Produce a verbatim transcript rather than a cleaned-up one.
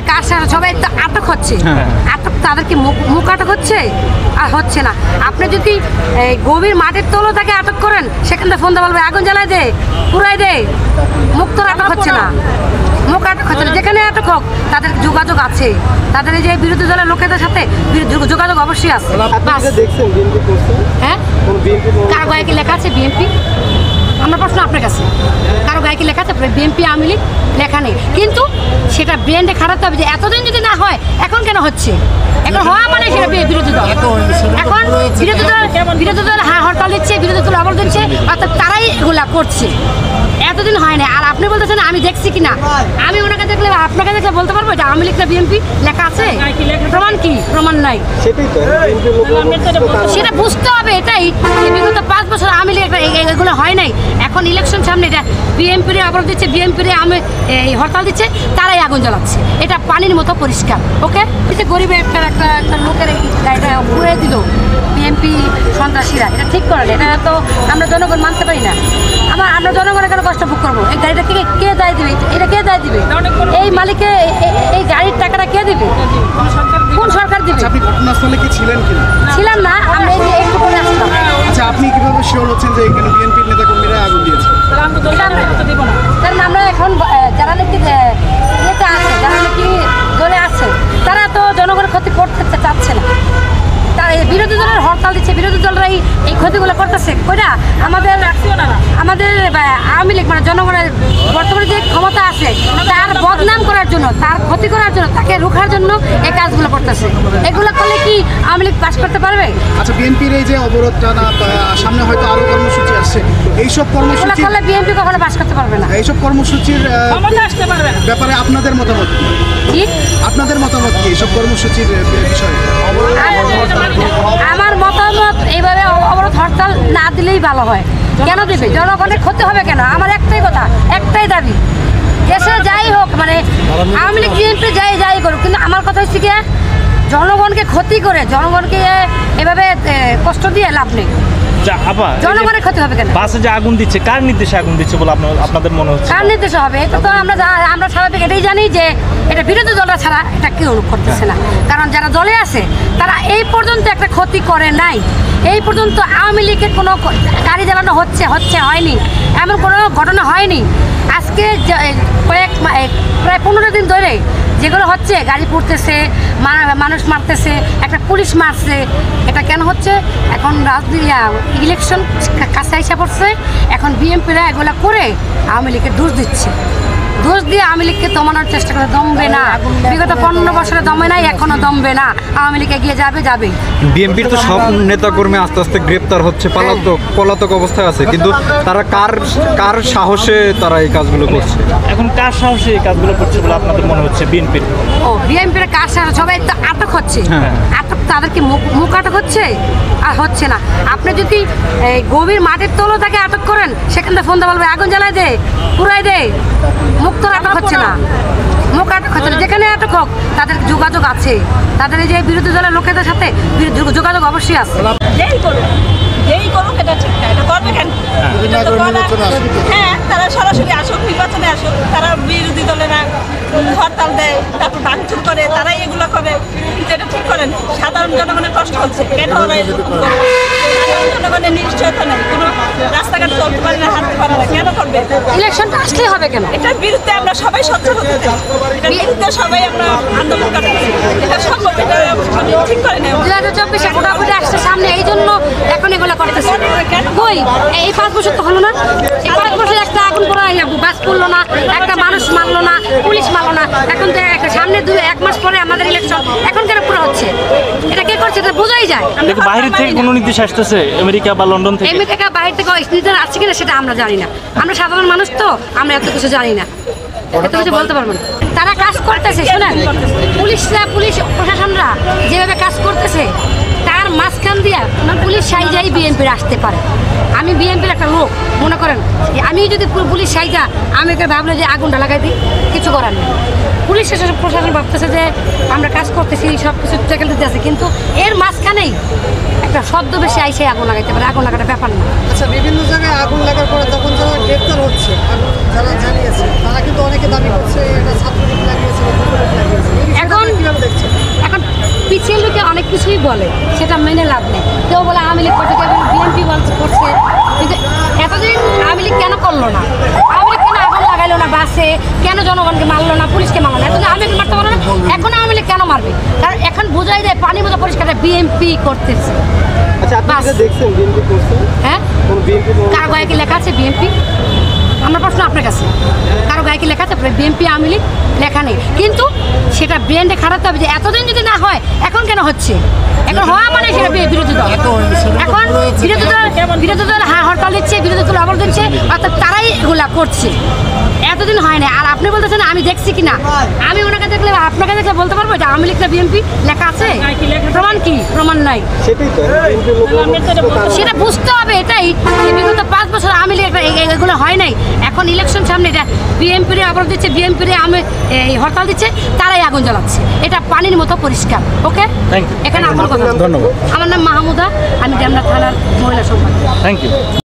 কার সাথে সবাই তো আটক হচ্ছে, আটক তাদেরকে মুখ আটক হচ্ছে আর হচ্ছে না। আপনি যদি এই গভীর মাটির তলে তাকে আটক করেন, সেখান থেকে ফোন দিয়ে বলবে আগুন জ্বালাই দে, পুরাই দে, মুখ তো আটক হচ্ছে না, মুখ আটক হচ্ছে না। যেখানে আটক হোক তাদের যোগাযোগ আছে, তাদের এই যে বিরোধী দলের লোকেদের সাথে যোগাযোগ অবশ্যই আছে। হ্যাঁ, কার গায়ে কি লেখা আছে বিএনপি? আমার প্রশ্ন আপনার কাছে, কারো গায়ে কি লেখা আছে বিএনপি আওয়ামী লীগ? লেখা নেই, কিন্তু সেটা ব্রেন্ডে খাটাতে হবে যে এতদিন যদি না হয় এখন কেন হচ্ছে, এখন হওয়া মানে সেটা বিরোধী দল, এখন বিরোধী দল বিরোধী দল হরতাল দিচ্ছে, বিরোধী দল অবরোধ দিচ্ছে, অর্থাৎ তারাই এগুলা করছে। এতদিন হয় না। আর আপনি বলতেছেন আমি দেখছি কিনা, আমি ওনাকে দেখলে আপনাকে দেখলে বলতে পারবো এটা আওয়ামী লীগ না বিএনপি লেখা আছে? প্রমাণ কি? প্রমাণ নাই। সেটা বুঝতে হবে, এটাই বিগত পাঁচ বছর আওয়ামী লীগ এগুলো হয় নাই। এখন ইলেকশন সামনে, এটা বিএনপিরে অবরোধ দিচ্ছে, বিএনপিরে আমি এই হরতাল দিচ্ছে, তারাই আগুন জ্বালাচ্ছে। এটা পানির মতো পরিষ্কার। ওকে, গরিবের একটা একটা একটা লোকের গাড়িটা পুড়ে দিল বিএনপি সন্ত্রাসীরা, এটা ঠিক করে না। এটা তো আমরা জনগণ মানতে পারি না। আমার আমরা জনগণের কেন কষ্ট ভোগ করবো? এই গাড়িটা কে কে দায় দিবে? এটা কে দায় দিবে? এই মালিকে এই গাড়ির টাকাটা কে দিবে? কোন সরকার দিবে? আপনি ঘটনাস্থলে কি ছিলেন কিনা? ছিলাম না, আমরা এই যে একটু করে আসলাম। আচ্ছা, আপনি কিভাবে শিওর হচ্ছেন যে এখানে বিএনপির নেতা কর্মীরা আগুন দিয়েছে? কারণ আমরা এখন যারা নাকি ইয়েতে আছে, যারা নাকি দলে আছে, তারা তো জনগণের ক্ষতি করতে চাচ্ছে না। তার বিরোধী দলের হরতাল দিচ্ছে, বিরোধী দলরাই এই ক্ষতিগুলো করতেছে। কইরা আমাদের আমাদের আওয়ামী লীগ মানে জনগণের বর্তমানে যে ক্ষমতা আছে তার বদনাম করার জন্য, তার ক্ষতি করার জন্য, তাকে রোখার জন্য এই কাজগুলো করতেছে। এগুলো করলে কি আওয়ামী লীগ পাস করতে পারবে? আচ্ছা, বিএনপির এই যে অবরোধটা না, সামনে হয়তো আরো কর্মসূচি আসছে, এইসব কর্মসূচি করলে বিএনপি কখনো পাস করতে পারবে না। এইসব কর্মসূচির ব্যাপারে আপনাদের মতামত কি? আপনাদের মতামত কি এইসব কর্মসূচির বিষয়ে? আমার মতামত এইভাবে অবরোধ হরতাল না দিলেই ভালো হয়। কেন দেবে? জনগণের ক্ষতি হবে কেন? আমার একটাই কথা, একটাই দাবি, দেশে যাই হোক মানে আওয়ামী লীগ বিএনপি যাই যাই করুক, কিন্তু আমার কথা হচ্ছে কি, জনগণকে ক্ষতি করে জনগণকে এভাবে কষ্ট দিয়ে লাভ নেই। জনগণের ক্ষতি হবে কেন? বাসে যে আগুন দিচ্ছে, কার নির্দেশে আগুন দিচ্ছে বলে আপনাদের মনে হচ্ছে? কার নির্দেশে হবে? এটা তো আমরা আমরা স্বাভাবিক এটাই জানি যে এটা বিরোধী দলরা ছাড়া এটা কেউ করতেছে না। কারণ যারা দলে আছে তারা এই পর্যন্ত একটা ক্ষতি করে নাই। এই পর্যন্ত আওয়ামী লীগের কোনো গাড়ি জ্বালানো হচ্ছে হচ্ছে হয়নি, এমন কোনো ঘটনা হয়নি। আজকে কয়েক প্রায় পনেরো দিন ধরে যেগুলো হচ্ছে, গাড়ি পুড়তেছে, মানুষ মারতেছে, একটা পুলিশ মারছে, এটা কেন হচ্ছে? এখন রাজনীতি ইলেকশন কাছে এসে পড়ছে, এখন বিএনপিরা এগুলো করে আওয়ামী লীগের দোষ দিচ্ছে। দোষ দিয়ে আওয়ামী লীগকে দমানোর চেষ্টা করে, দমবে না। বিগত পনেরো বছরে দমে নাই, এখনো দমবে না। আওয়ামী লীগ এগিয়ে যাবে যাবে। বিএনপির তো সব নেতাকর্মী আস্তে আস্তে গ্রেপ্তার হচ্ছে, পলাতক পলাতক অবস্থায় আছে, কিন্তু তারা কার কার সাহসে তারা এই কাজগুলো করছে? এখন কার সাহসে এই কাজগুলো করছে বলে আপনাদের মনে হচ্ছে? বিএনপির ও বিএনপির কার সাহস? সবাই তো আটক হচ্ছে, আটক তাদেরকে মুখ আটক হচ্ছে আর হচ্ছে না। আপনি যদি এই গভীর মাটির তলে তাকে আটক করেন, সেখান থেকে ফোন দিয়ে বলবে আগুন জ্বালাই দে, পুরাই দে, মুখ তো আটক হচ্ছে না, মুখ আটক হচ্ছে না। যেখানে আটক হোক তাদের যোগাযোগ আছে, তাদের এই যে বিরোধী দলের লোকেদের সাথে যোগাযোগ অবশ্যই আছে। যেই করুক যেই করুক এটা ঠিক না, এটা করবে কেন? হ্যাঁ, তারা সরাসরি আসুক, নির্বাচনে আসুক, তারা বিরোধী দলেরা হরতাল দেয়, তারপর ভাঙচুর করে, তারাই এগুলো করে, কিন্তু এটা ঠিক করেন। সাধারণ জনগণের কষ্ট হচ্ছে, কেন ওরা এরকম করবে? সাধারণ জনগণের নিশ্চয়তা নেই, কোনো রাস্তাঘাট চলতে পারে না, হাঁটতে পারে না, কেন করবে? ইলেকশনটা আসলেই হবে কেন? এটার বিরুদ্ধে আমরা সবাই সচ্ছল হতে চাই, এটার বিরুদ্ধে সবাই আমরা আন্দোলন করতে চাই। এটা সম্ভব, এটা ঠিক করে নেই। দুই হাজার চব্বিশে ভোটাভুটি আসছে সামনে, এই জন্য এখন এগুলো করতেছে। কই এই পাঁচ বছর তো হলো না? এই পাঁচ বছর একটা আগুন পড়া বাস করলো না, একটা মানুষ মারলো না, পুলিশ মারলো না। এখন তো একটা সামনে দুই এক মাস পরে আমাদের ইলেকশন, এখন কেন পুরো হচ্ছে? এটা কে করছে? এটা বোঝাই যায়। বাইরে থেকে কোনো নির্দেশ আসতেছে আমেরিকা বা লন্ডন থেকে? আমেরিকা বাইরে থেকে নির্দেশ আসছে কিনা সেটা আমরা জানি না। আমরা সাধারণ মানুষ তো, আমরা এত কিছু জানি না, এত কিছু বলতে পারবো না। তারা কাজ করতেছে, শোনেন, পুলিশরা পুলিশ প্রশাসনরা যেভাবে কাজ করতেছে, তার মাঝখান দিয়া পুলিশ সাইজাই বিএনপির আসতে পারে। আমি বিএনপির একটা লোক, মনে করেন আমি যদি পুলিশ সাইজা আমি ওকে ভাবলে যে আগুনটা লাগাই দিই, কিছু করার নেই। পুলিশ প্রশাসন ভাবতেছে যে আমরা কাজ করতেছি, সব কিছু টেকেল দিতে আছে, কিন্তু এর মাঝখানেই একটা শব্দ বেশি আইসে আগুন লাগাইতে পারে। আগুন লাগাটা ব্যাপার না। আচ্ছা, বিভিন্ন জায়গায় আগুন লাগার পরে যখন যারা গ্রেপ্তার হচ্ছে, যারা জানিয়েছে, তারা কিন্তু অনেকে দাবি করছে এটা ছাত্রলীগ লাগিয়েছে, লাগিয়েছে কিছুই বলে সেটা মেনে লাভ নেই। কেউ বলে আওয়ামী লীগ করছে, কেউ বলে বিএনপি বলছে করছে, কিন্তু এতদিন আওয়ামী লীগ কেন করলো না? আওয়ামী লীগ কেন আগুন লাগাইলো না বাসে? কেন জনগণকে মারলো না, পুলিশকে মারলো না? এতদিন আওয়ামী লীগ মারতে পারলো না, এখন আওয়ামী লীগ কেন মারবে? কারণ এখন বোঝাই যায় পানির মতো পরিষ্কার বিএনপি করতেছে। আচ্ছা, আপনি বাস। যেটা দেখছেন বিএনপি করছে, হ্যাঁ, কোন বিএনপি কারো গায়ে কি লেখা আছে বিএনপি? আমার প্রশ্ন আপনার কাছে, কারো গায়ে কি লেখা আছে বিএনপি আওয়ামী লীগ? লেখা নেই, কিন্তু সেটা ব্রেন্ডে খারাপ হবে যে এতদিন যদি না হয় এখন কেন হচ্ছে? এখন হওয়া মানে সেটা বি- বিরোধী দল। এখন বিরোধী দল বিরোধী দল হা- হরতাল দিচ্ছে, বিরোধী দল অবরোধ দিচ্ছে, অর্থাৎ তারাই এগুলা করছে। এতদিন হয় না। আর আপনি বলতেছেন আমি দেখছি কিনা, আমি ওনাকে দেখলে আপনাকে দেখলে বলতে পারবো এটা আওয়ামী লীগ না বিএনপি লেখা আছে? প্রমাণ কি? প্রমাণ নাই। সেটাই তো বিএনপির লোক সেটা বুঝতে হবে, এটাই যে বিগত পাঁচ বছর আওয়ামী লীগ এ- এ- এগুলো হয় নাই। এখন ইলেকশন সামনে, এটা বিএনপির অবরোধ দিচ্ছে, বিএনপির আমি এই হরতাল দিচ্ছে, তারাই আগুন জ্বালাচ্ছে। এটা পানির মতো পরিষ্কার। ওকে, Thank you. এখানে আমার কথা। ধন্যবাদ। আমার নাম মাহমুদা, আমি ডেমরা থানার মহিলা সম্পাদক। Thank you.